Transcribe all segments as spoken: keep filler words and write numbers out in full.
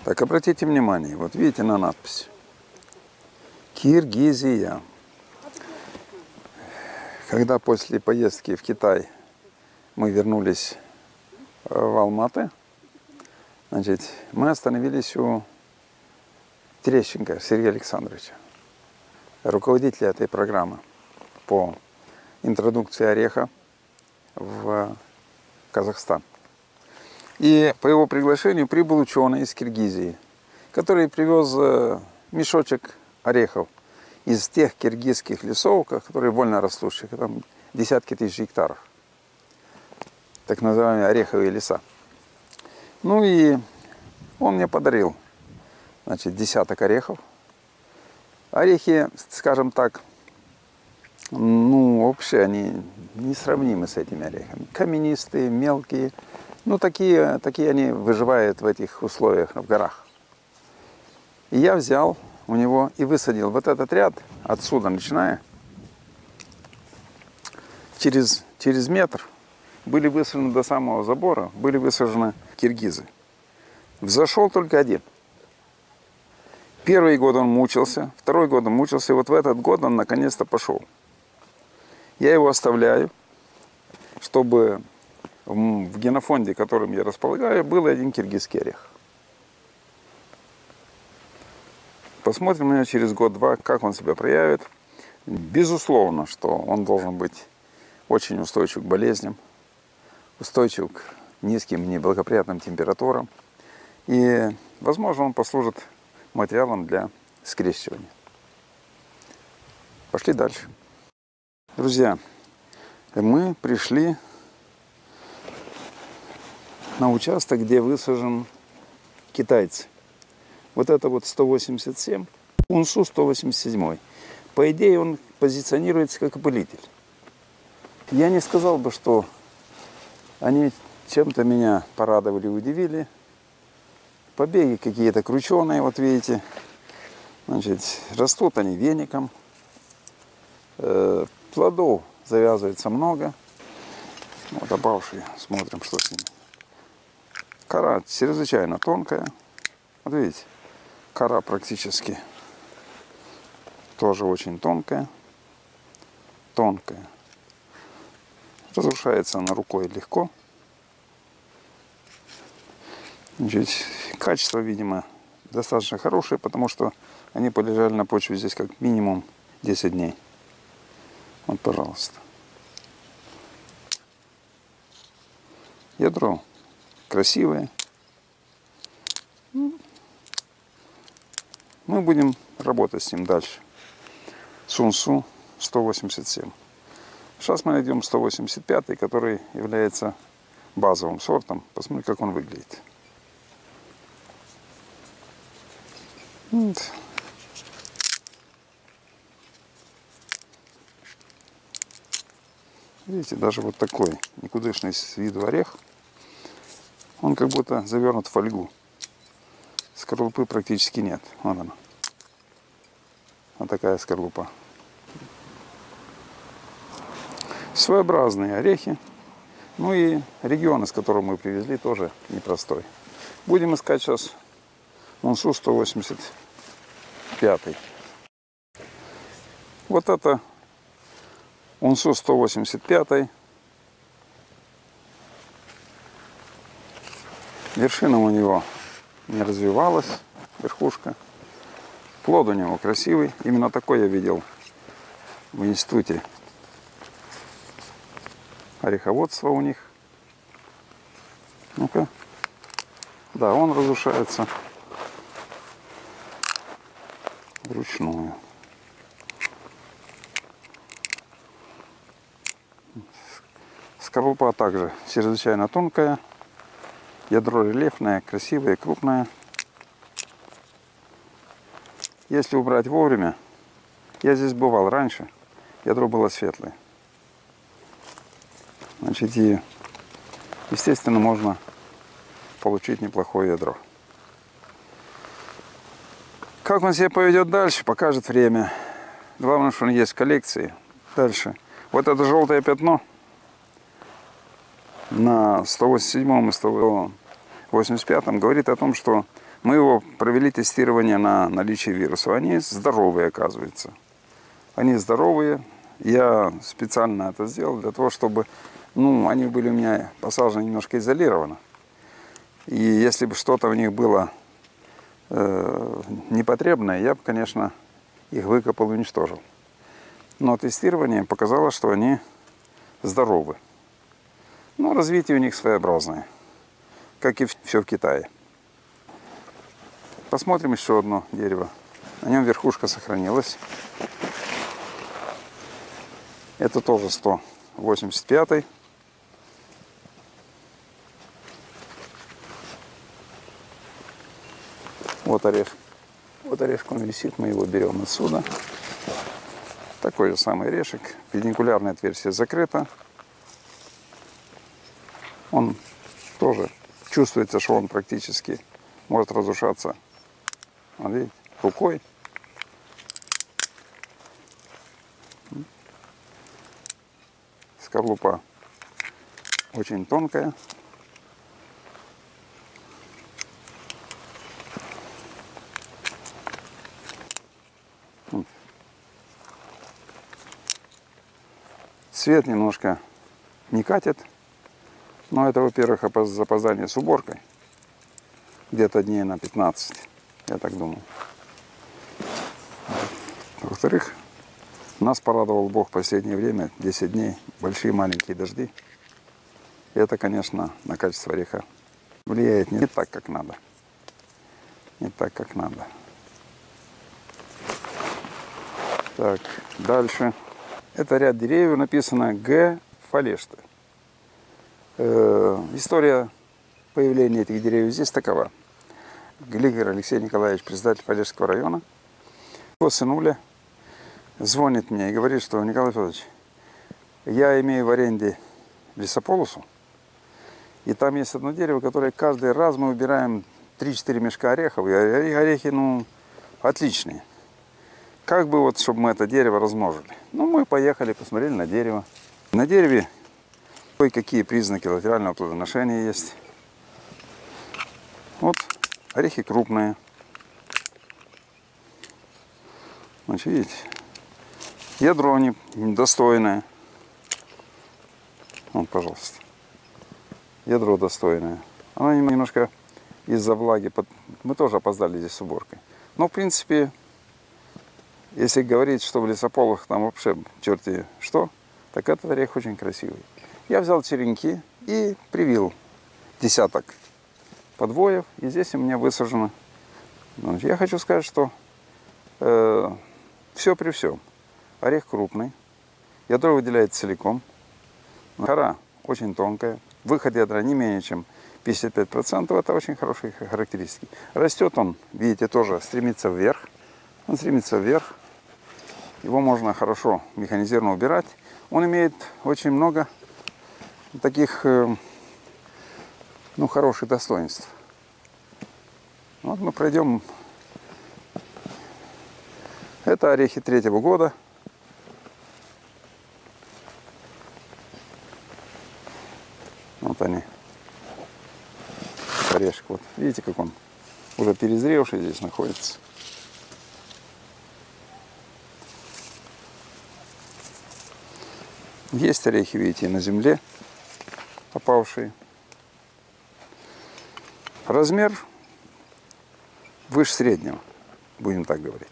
Так, обратите внимание, вот видите на надпись. Киргизия. Когда после поездки в Китай мы вернулись в Алматы, значит, мы остановились у Терещенко Сергея Александровича, руководителя этой программы по интродукции ореха в Казахстан. И по его приглашению прибыл ученый из Киргизии, который привез мешочек орехов из тех киргизских лесов, которые вольно растущие, там десятки тысяч гектаров, так называемые ореховые леса. Ну и он мне подарил, значит, десяток орехов. Орехи, скажем так, ну, вообще они несравнимы с этими орехами. Каменистые, мелкие. Ну, такие, такие они выживают в этих условиях в горах. И я взял у него и высадил вот этот ряд, отсюда начиная, через, через метр были высажены до самого забора, были высажены киргизы. Взошел только один. Первый год он мучился, второй год он мучился, и вот в этот год он наконец-то пошел. Я его оставляю, чтобы в генофонде, которым я располагаю, был один киргизский орех. Посмотрим на него через год-два, как он себя проявит. Безусловно, что он должен быть очень устойчив к болезням, устойчив к низким неблагоприятным температурам. И, возможно, он послужит материалом для скрещивания. Пошли дальше. Друзья, мы пришли на участок, где высажен китайцы. Вот это вот сто восемьдесят семь, Унсу сто восемьдесят семь. По идее, он позиционируется как опылитель. Я не сказал бы, что они чем-то меня порадовали, удивили. Побеги какие-то крученые, вот видите. Значит, растут они веником. Э, плодов завязывается много. Вот опавшие, смотрим, что с ними. Кора чрезвычайно тонкая. Вот видите, кора практически тоже очень тонкая. Тонкая. Разрушается она рукой легко. Значит, качество, видимо, достаточно хорошее, потому что они полежали на почве здесь как минимум десять дней. Вот, пожалуйста. Ядро красивое. Мы будем работать с ним дальше. Сунсу сто восемьдесят семь. Сейчас мы найдем сто восемьдесят пять, который является базовым сортом. Посмотрим, как он выглядит. Вот. Видите, даже вот такой никудышный с виду орех. Он как будто завернут в фольгу. Скорлупы практически нет. Вот она. Вот такая скорлупа. Своеобразные орехи. Ну и регион, из которого мы привезли, тоже непростой. Будем искать сейчас Унсу сто восемьдесят пять. Вот это Унсу сто восемьдесят пять. Вершина у него не развивалась, верхушка. Плод у него красивый. Именно такой я видел в институте ореховодства у них. Ну-ка. Да, он разрушается вручную. Скорлупа также чрезвычайно тонкая. Ядро рельефное, красивое, крупное. Если убрать вовремя, я здесь бывал раньше, ядро было светлое. Значит, и, естественно, можно получить неплохое ядро. Как он себя поведет дальше, покажет время. Главное, что он есть в коллекции. Дальше. Вот это желтое пятно на сто восемьдесят седьмом и сто восемьдесят пятом говорит о том, что Мы его провели тестирование на наличие вируса. Они здоровые, оказывается. Они здоровые. Я специально это сделал для того, чтобы, ну, они были у меня посажены немножко изолированно. И если бы что-то в них было э, непотребное, я бы, конечно, их выкопал и уничтожил. Но тестирование показало, что они здоровы. Но развитие у них своеобразное, как и все в Китае. Посмотрим еще одно дерево. На нем верхушка сохранилась. Это тоже сто восемьдесят пятый. Вот орех. Вот орешек, он висит, мы его берем отсюда. Такой же самый орешек. Педикулярное отверстие закрыто. Он тоже чувствуется, что он практически может разрушаться. Вот видите, рукой. Скорлупа очень тонкая. Цвет немножко не катит. Но это, во-первых, запоздание с уборкой. Где-то дней на пятнадцать, я так думаю. Во-вторых, нас порадовал Бог в последнее время, десять дней, большие маленькие дожди. И это, конечно, на качество ореха влияет не так, как надо. Не так, как надо. Так, дальше. Это ряд деревьев, написано Г. фалешты. Э, история появления этих деревьев здесь такова. Глигер Алексей Николаевич, председатель Фалежского района, его сынуля звонит мне и говорит, что: Николай Федорович, я имею в аренде лесополосу, и там есть одно дерево, которое каждый раз мы убираем три-четыре мешка орехов, и орехи, ну, отличные. Как бы вот, чтобы мы это дерево размножили. Ну, мы поехали, посмотрели на дерево. На дереве кое-какие признаки латерального плодоношения есть. Вот орехи крупные. Значит, видите, ядро недостойное. Вот, пожалуйста. Ядро достойное. Оно немножко из-за влаги. Мы тоже опоздали здесь с уборкой. Но, в принципе, если говорить, что в лесополых там вообще черти что, так этот орех очень красивый. Я взял черенки и привил десяток подвоев. И здесь у меня высажено. Я хочу сказать, что э, все при всем. Орех крупный. Ядро выделяется целиком. Кора очень тонкая. Выход ядра не менее чем пятьдесят пять процентов. Это очень хорошие характеристики. Растет он, видите, тоже стремится вверх. Он стремится вверх. Его можно хорошо механизированно убирать. Он имеет очень много таких, ну, хороших достоинств. Вот мы пройдем. Это орехи третьего года. Вот они. Орешек. Вот видите, как он уже перезревший здесь находится. Есть орехи, видите, на земле попавшие. Размер выше среднего, будем так говорить.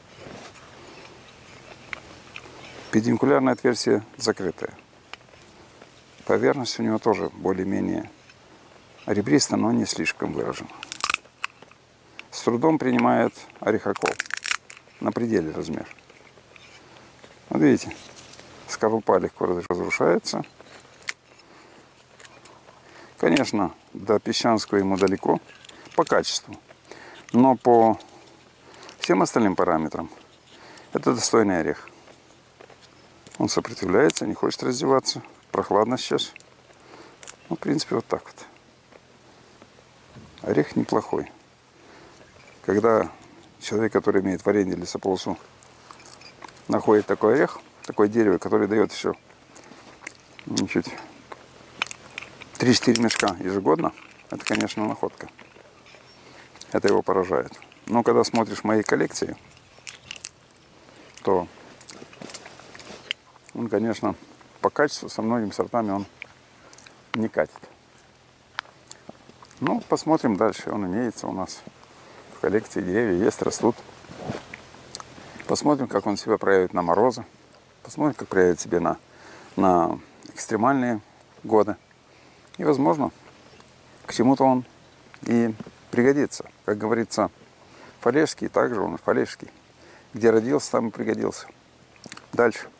Педикулярное отверстие закрытое. Поверхность у него тоже более-менее ребристая, но не слишком выражена. С трудом принимает орехокол. На пределе размер. Вот видите. Скорлупа легко разрушается. Конечно, до Песчанского ему далеко по качеству. Но по всем остальным параметрам это достойный орех. Он сопротивляется, не хочет раздеваться. Прохладно сейчас. Ну, в принципе, вот так вот. Орех неплохой. Когда человек, который имеет в аренде лесополосу, находит такой орех, такое дерево, которое дает еще три-четыре мешка ежегодно, это, конечно, находка. Это его поражает. Но когда смотришь мои коллекции, то он, конечно, по качеству со многими сортами он не катит. Ну, посмотрим дальше. Он имеется у нас в коллекции, деревья есть, растут. Посмотрим, как он себя проявит на морозы. Посмотрим, как проявит себя на, на экстремальные годы. И, возможно, к чему-то он и пригодится. Как говорится, Фалежский, также он Фалежский. Где родился, там и пригодился. Дальше.